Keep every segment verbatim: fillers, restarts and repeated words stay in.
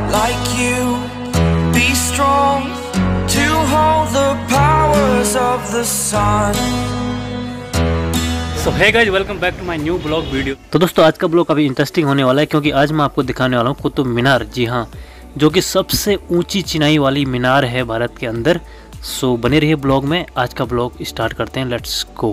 like you. Be strong to hold the powers of the sun. So hey guys, welcome back to my new blog video। तो दोस्तों आज का blog काफ़ी interesting होने वाला है क्योंकि आज मैं आपको दिखाने वाला हूँ कुतुब मीनार। जी हाँ, जो कि सबसे ऊंची चिनाई वाली मीनार है भारत के अंदर। सो बने रहिए ब्लॉग में। आज का ब्लॉग स्टार्ट करते हैं, लेट्स गो।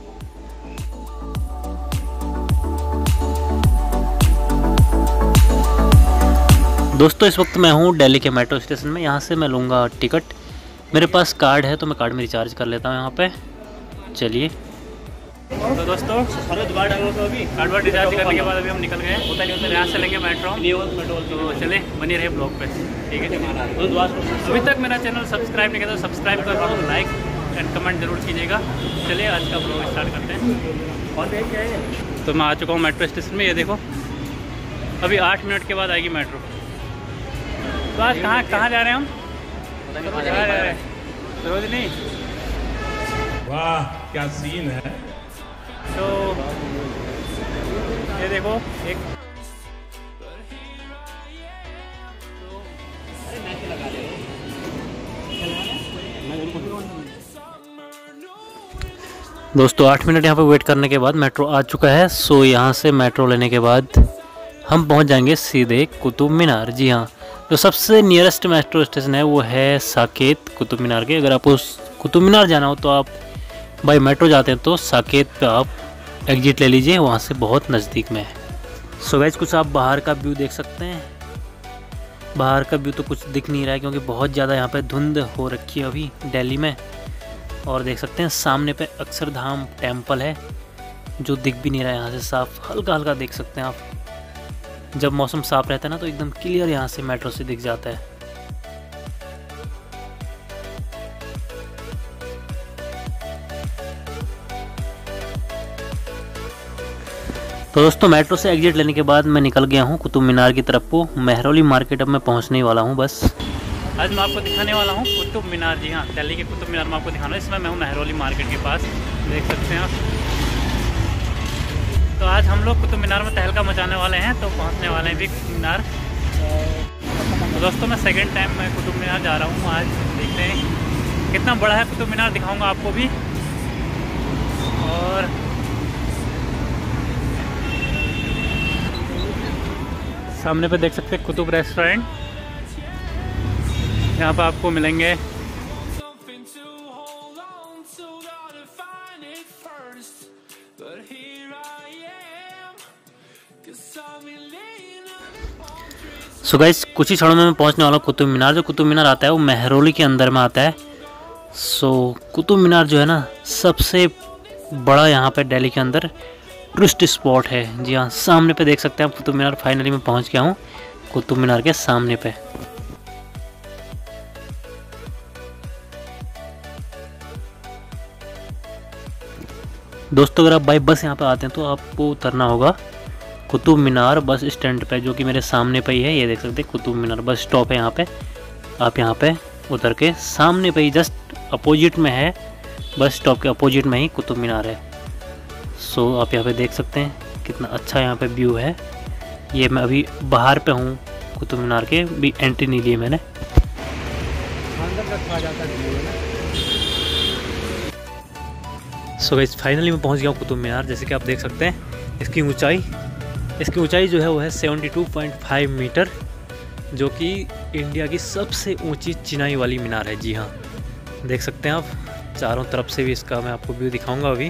दोस्तों इस वक्त मैं हूँ दिल्ली के मेट्रो स्टेशन में। यहाँ से मैं लूँगा टिकट। मेरे पास कार्ड है तो मैं कार्ड में रिचार्ज कर लेता हूँ यहाँ पे। चलिए तो दोस्तों दोबारा डालो तो अभी कार्ड वार्ड रिचार्ज करने के बाद अभी हम निकल गए। होता नहीं होता यहाँ से लेंगे मेट्रो। तो चले बने रहे ब्लॉग पे, ठीक है। अभी तक मेरा चैनल सब्सक्राइब नहीं किया तो सब्सक्राइब कर रहा हूँ, लाइक एंड कमेंट जरूर कीजिएगा। चलिए आज का ब्लॉग स्टार्ट करते हैं। और क्या है, तो मैं आ चुका हूँ मेट्रो स्टेशन में। ये देखो अभी आठ मिनट के बाद आएगी मेट्रो। तो आज कहाँ कहाँ जा रहे हैं हम? कहाँ जा रहे हैं? सरोजनी। वाह क्या सीन है। तो ये देखो एक दोस्तों आठ मिनट यहाँ पे वेट करने के बाद मेट्रो आ चुका है। सो यहाँ से मेट्रो लेने के बाद हम पहुँच जाएंगे सीधे कुतुब मीनार। जी हाँ, जो सबसे नियरेस्ट मेट्रो स्टेशन है वो है साकेत कुतुब मीनार के। अगर आपको कुतुब मीनार जाना हो तो आप बाई मेट्रो जाते हैं तो साकेत पे आप एग्जिट ले लीजिए, वहाँ से बहुत नज़दीक में है। सो गाइस कुछ आप बाहर का व्यू देख सकते हैं। बाहर का व्यू तो कुछ दिख नहीं रहा है क्योंकि बहुत ज़्यादा यहाँ पे धुंध हो रखी है अभी दिल्ली में। और देख सकते हैं सामने पे अक्षरधाम टेम्पल है जो दिख भी नहीं रहा है यहाँ से साफ, हल्का हल्का देख सकते हैं आप। जब मौसम साफ रहता है ना तो एकदम क्लियर यहाँ से मेट्रो से दिख जाता है। तो दोस्तों मेट्रो से एग्जिट लेने के बाद मैं निकल गया हूँ कुतुब मीनार की तरफ को। मेहरौली मार्केट अब मैं पहुँचने वाला हूँ बस। आज मैं आपको दिखाने वाला हूँ कुतुब मीनार। जी हाँ, दिल्ली के कुतुब मीनार में आपको दिखाना है। इसमें मैं हूँ मेहरौली मार्केट के पास, देख सकते हैं आप। तो आज हम लोग कुतुब मीनार में तहलका मचाने वाले हैं, तो पहुँचने वाले हैं भी कुतुब मीनार। तो दोस्तों मैं सेकेंड टाइम मैं कुतुब मीनार जा रहा हूँ। आज देखते हैं कितना बड़ा है कुतुब मीनार, दिखाऊँगा आपको भी। और सामने पे देख सकते हैं कुतुब रेस्टोरेंट। यहाँ पे आपको मिलेंगे सो गाइस कुछ ही क्षणों में मैं पहुँचने वाला हूँ कुतुब मीनार। जो कुतुब मीनार आता है वो मेहरौली के अंदर में आता है। सो कुतुब मीनार जो है ना सबसे बड़ा यहाँ पे दिल्ली के अंदर टूरिस्ट स्पॉट है। जी हाँ, सामने पे देख सकते हैं आप कुतुब मीनार। फाइनली मैं पहुंच गया हूँ कुतुब मीनार के सामने पे। दोस्तों अगर आप बाई बस यहाँ पे आते हैं तो आपको उतरना होगा कुतुब मीनार बस स्टैंड पे, जो कि मेरे सामने पे ही है। ये देख सकते हैं कुतुब मीनार बस स्टॉप है यहाँ पे। आप यहाँ पे उतर के सामने पे ही जस्ट अपोजिट में है, बस स्टॉप के अपोजिट में ही कुतुब मीनार है। सो so, आप यहाँ पे देख सकते हैं कितना अच्छा यहाँ पे व्यू है। ये मैं अभी बाहर पे हूँ कुतुब मीनार के, भी एंट्री नहीं ली मैंने। सो गाइस फाइनली मैं पहुँच गया हूँ कुतुब मीनार। जैसे कि आप देख सकते हैं इसकी ऊंचाई इसकी ऊंचाई जो है वो है बहत्तर पॉइंट पाँच मीटर, जो कि इंडिया की सबसे ऊंची चिनाई वाली मीनार है। जी हाँ, देख सकते हैं आप। चारों तरफ से भी इसका मैं आपको व्यू दिखाऊंगा अभी।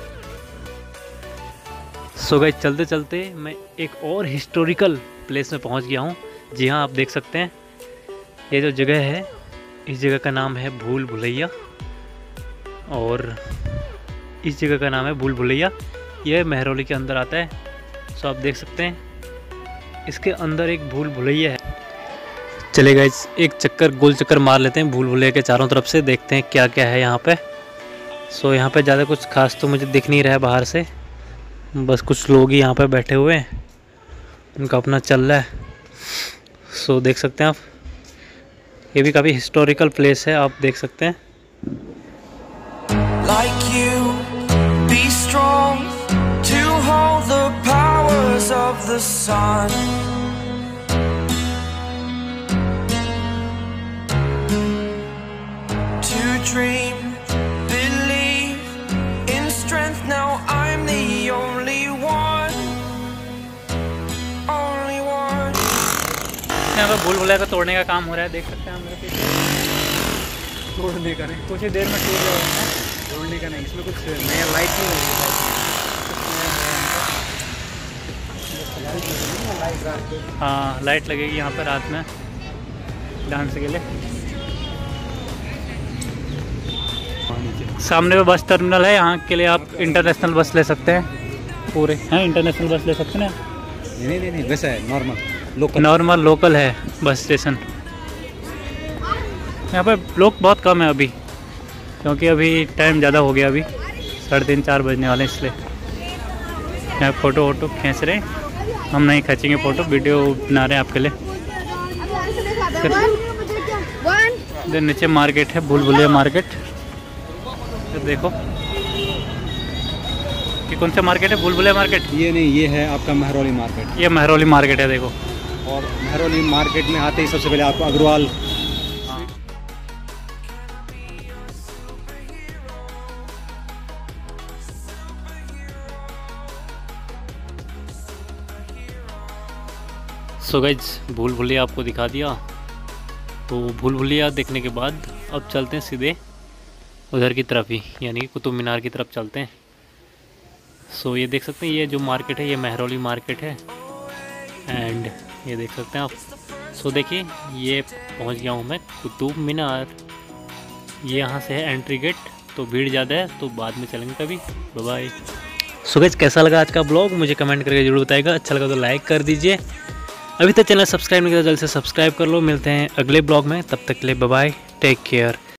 सो गाइस चलते चलते मैं एक और हिस्टोरिकल प्लेस में पहुंच गया हूं। जी हाँ, आप देख सकते हैं ये जो जगह है, इस जगह का नाम है भूल भुलैया। और इस जगह का नाम है भूल भुलैया। यह मेहरौली के अंदर आता है। सो आप देख सकते हैं इसके अंदर एक भूल भुलैया है। चले गाइस एक चक्कर गोल चक्कर मार लेते हैं भूल भुलैया के चारों तरफ से, देखते हैं क्या क्या है यहाँ पे। सो यहाँ पे ज़्यादा कुछ खास तो मुझे दिख नहीं रहा है बाहर से, बस कुछ लोग ही यहाँ पे बैठे हुए हैं, उनका अपना चल रहा है। सो देख सकते हैं आप, ये भी काफ़ी हिस्टोरिकल प्लेस है, आप देख सकते हैं। Like you, be strong to hold the powers of the sun. दोस्तों यहाँ पर भूल भुलैया का तोड़ने का काम हो रहा है, देख सकते हैं हम मेरे पीछे। तोड़ने का नहीं, कुछ ही देर में टूट जाएगा। तोड़ने का नहीं, इसमें कुछ नया लाइट नहीं लगी। हाँ लाइट लगेगी यहाँ पर रात में डांस के लिए। सामने पे बस टर्मिनल है, यहाँ के लिए आप इंटरनेशनल बस ले सकते हैं। पूरे हैं इंटरनेशनल बस ले सकते हैं। नहीं नहीं नहीं वैसा है नॉर्मल लोकल। नॉर्मल लोकल है बस स्टेशन। यहाँ पर लोग बहुत कम है अभी, क्योंकि अभी टाइम ज़्यादा हो गया, अभी साढ़े तीन चार बजने वाले हैं, इसलिए यहाँ फ़ोटो वोटो खींच रहे हैं। हम नहीं खींचेंगे फ़ोटो, वीडियो बना रहे हैं आपके लिए। इधर नीचे मार्केट है, भूल भुलैया मार्केट। तो देखो ये कौन सा मार्केट है, भूल भुलैया मार्केट? ये नहीं, ये है आपका महरौली मार्केट। ये महरौली मार्केट है देखो। और महरौली मार्केट में आते ही सबसे पहले आपको अग्रवाल सो गाइस भूल भुलैया आपको दिखा दिया। तो भूल भुलैया देखने के बाद अब चलते हैं सीधे उधर की तरफ ही, यानी कि कुतुब मीनार की तरफ चलते हैं। सो ये देख सकते हैं, ये जो मार्केट है ये महरौली मार्केट है। एंड ये देख सकते हैं आप। सो देखिए ये पहुंच गया हूँ मैं कुतुब मीनार। ये यहाँ से है एंट्री गेट। तो भीड़ ज़्यादा है तो बाद में चलेंगे कभी। Bye bye. सो गाइस कैसा लगा आज का ब्लॉग मुझे कमेंट करके जरूर बताइएगा। अच्छा लगा तो लाइक कर दीजिए। अभी तक चैनल सब्सक्राइब नहीं किया जल्द से सब्सक्राइब कर लो। मिलते हैं अगले ब्लॉग में, तब तक के लिए बाय बाय, टेक केयर।